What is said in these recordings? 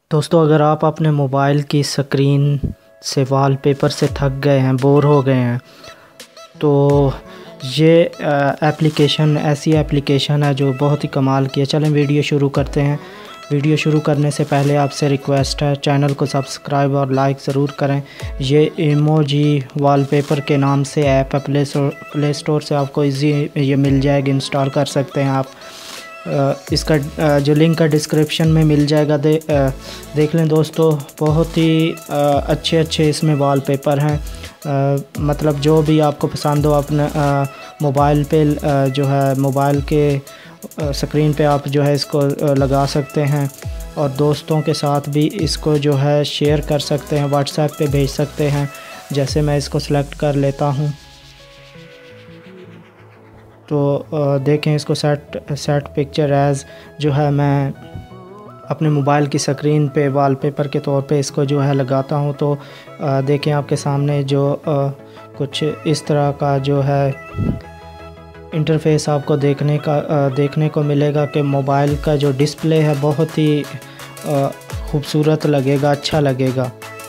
दोस्तों, अगर आप अपने मोबाइल की स्क्रीन से वॉलपेपर से थक गए हैं, बोर हो गए हैं, तो ये एप्लीकेशन ऐसी एप्लीकेशन है जो बहुत ही कमाल की है। चलें वीडियो शुरू करते हैं। वीडियो शुरू करने से पहले आपसे रिक्वेस्ट है, चैनल को सब्सक्राइब और लाइक ज़रूर करें। ये इमोजी वॉलपेपर के नाम से ऐप है, प्ले स्टोर से आपको इजी ये मिल जाएगी, इंस्टॉल कर सकते हैं आप। इसका जो लिंक है डिस्क्रिप्शन में मिल जाएगा, देख लें दोस्तों। बहुत ही अच्छे इसमें वॉलपेपर हैं। मतलब जो भी आपको पसंद हो अपने मोबाइल पे जो है मोबाइल के स्क्रीन पे आप जो है इसको लगा सकते हैं और दोस्तों के साथ भी इसको जो है शेयर कर सकते हैं, व्हाट्सएप पे भेज सकते हैं। जैसे मैं इसको सेलेक्ट कर लेता हूँ तो देखें, इसको सेट पिक्चर एज़ जो है मैं अपने मोबाइल की स्क्रीन पे वॉलपेपर के तौर पे इसको जो है लगाता हूँ। तो देखें आपके सामने जो कुछ इस तरह का जो है इंटरफेस आपको देखने को मिलेगा कि मोबाइल का जो डिस्प्ले है बहुत ही खूबसूरत लगेगा, अच्छा लगेगा।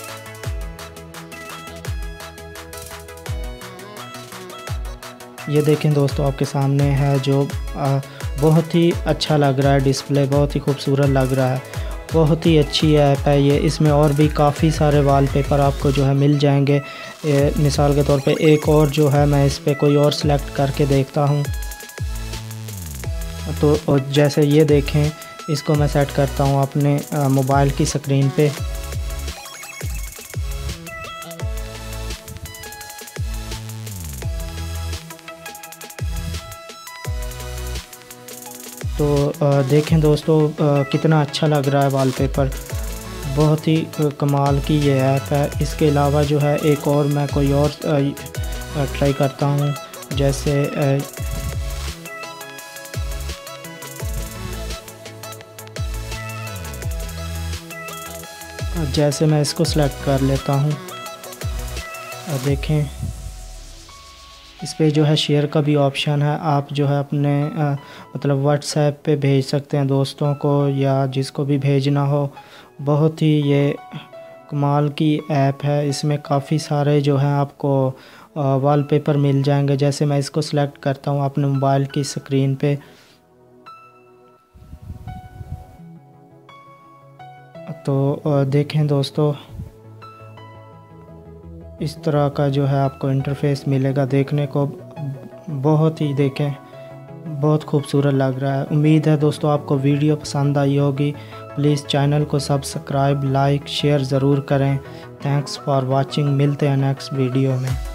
ये देखें दोस्तों, आपके सामने है जो बहुत ही अच्छा लग रहा है, डिस्प्ले बहुत ही खूबसूरत लग रहा है। बहुत ही अच्छी ऐप है ये। इसमें और भी काफ़ी सारे वॉलपेपर आपको जो है मिल जाएंगे। मिसाल के तौर पे एक और जो है, मैं इस पे कोई और सेलेक्ट करके देखता हूँ। तो जैसे ये देखें, इसको मैं सेट करता हूँ अपने मोबाइल की स्क्रीन पे। तो देखें दोस्तों, कितना अच्छा लग रहा है वॉलपेपर। बहुत ही कमाल की ये ऐप है। इसके अलावा जो है एक और मैं कोई और ट्राई करता हूँ। जैसे मैं इसको सेलेक्ट कर लेता हूँ। देखें, इस पे जो है शेयर का भी ऑप्शन है। आप जो है अपने मतलब व्हाट्सएप पे भेज सकते हैं दोस्तों को या जिसको भी भेजना हो। बहुत ही ये कमाल की ऐप है। इसमें काफ़ी सारे जो हैं आपको वॉलपेपर मिल जाएंगे। जैसे मैं इसको सेलेक्ट करता हूँ अपने मोबाइल की स्क्रीन पे, तो देखें दोस्तों, इस तरह का जो है आपको इंटरफेस मिलेगा देखने को। बहुत ही देखें, बहुत खूबसूरत लग रहा है। उम्मीद है दोस्तों आपको वीडियो पसंद आई होगी। प्लीज़ चैनल को सब्सक्राइब, लाइक, शेयर ज़रूर करें। Thanks for watching. मिलते हैं नेक्स्ट वीडियो में।